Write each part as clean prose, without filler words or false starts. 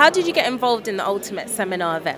how did you get involved in the Ultimate Seminar event?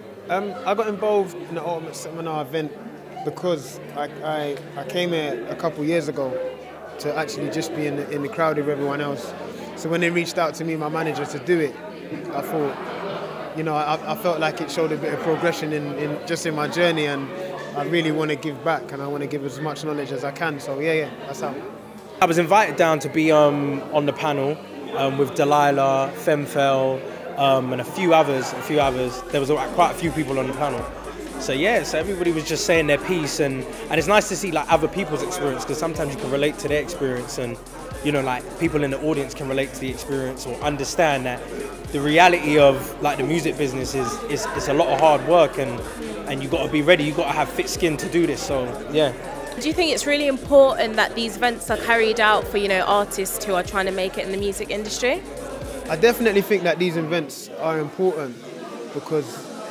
I got involved in the Ultimate Seminar event because I came here a couple years ago to actually just be in the crowd with everyone else. So when they reached out to me, my manager, to do it, I thought, you know, I felt like it showed a bit of progression in my journey, and I really want to give back and I want to give as much knowledge as I can. So yeah, that's how. I was invited down to be on the panel with Delilah, Femfel, and a few others. There was quite a few people on the panel. So yeah, so everybody was just saying their piece, and it's nice to see like other people's experience, because sometimes you can relate to their experience, and you know, like people in the audience can relate to the experience or understand that the reality of like the music business is a lot of hard work, and you got to be ready. You got to have thick skin to do this. So yeah. Do you think it's really important that these events are carried out for, you know, artists who are trying to make it in the music industry? I definitely think that these events are important because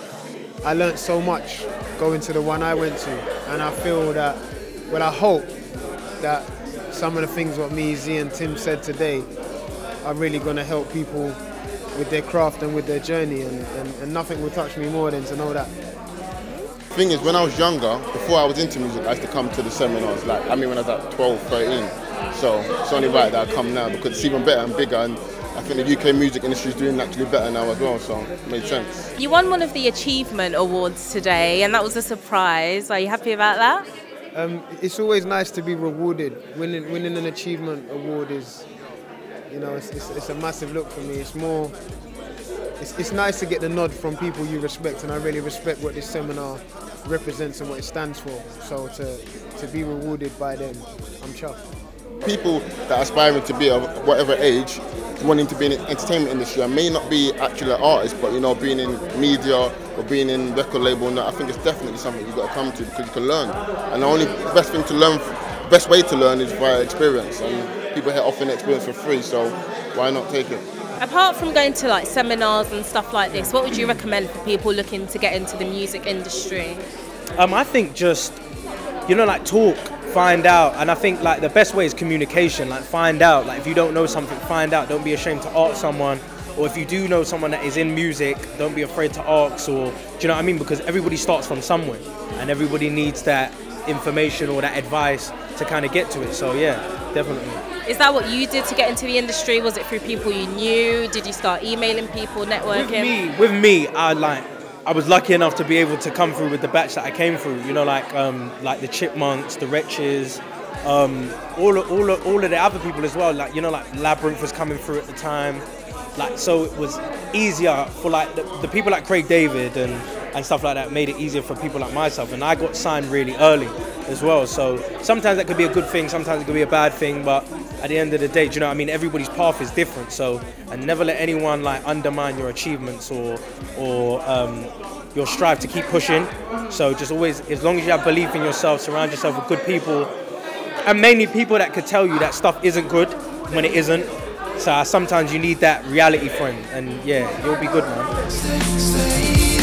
I learned so much going to the one I went to, and I feel that, well, I hope that some of the things what me, Z and Tim said today are really going to help people with their craft and with their journey, and nothing will touch me more than to know that. The thing is, when I was younger, before I was into music, I used to come to the seminars, like, I mean, when I was like 12, 13. So it's only right that I come now because it's even better and bigger, and I think the UK music industry is doing actually better now as well, so it made sense. You won one of the Achievement Awards today, and that was a surprise. Are you happy about that? It's always nice to be rewarded. Winning an Achievement Award is, you know, it's a massive look for me. It's more, it's nice to get the nod from people you respect, and I really respect what this seminar represents and what it stands for. So to be rewarded by them, I'm chuffed. People that are aspiring to be of whatever age, wanting to be in the entertainment industry, and may not be actually an artist, but you know, being in media or being in record label, and I think it's definitely something you've got to come to because you can learn. And the only best way to learn is via experience, and people here offering experience for free, so why not take it? Apart from going to like seminars and stuff like this, what would you recommend for people looking to get into the music industry? I think just, you know, like talk, find out, and I think like the best way is communication. Like find out, like if you don't know something, find out. Don't be ashamed to ask someone, or if you do know someone that is in music, don't be afraid to ask, or do you know what I mean? Because everybody starts from somewhere, and everybody needs that information or that advice to kind of get to it. So yeah, definitely. Is that what you did to get into the industry? Was it through people you knew? Did you start emailing people, networking? With me, I was lucky enough to be able to come through with the batch that I came through. You know, like the Chipmunks, the Wretches, all of the other people as well. Like, you know, like Labyrinth was coming through at the time. Like, so it was easier for like the people like Craig David and stuff like that. Made it easier for people like myself, and I got signed really early as well. So sometimes that could be a good thing, sometimes it could be a bad thing, but at the end of the day, do you know what I mean? Everybody's path is different, so and never let anyone like undermine your achievements or your strive to keep pushing. So just always, as long as you have belief in yourself, surround yourself with good people, and mainly people that could tell you that stuff isn't good when it isn't. So sometimes you need that reality friend, and yeah, you'll be good, man.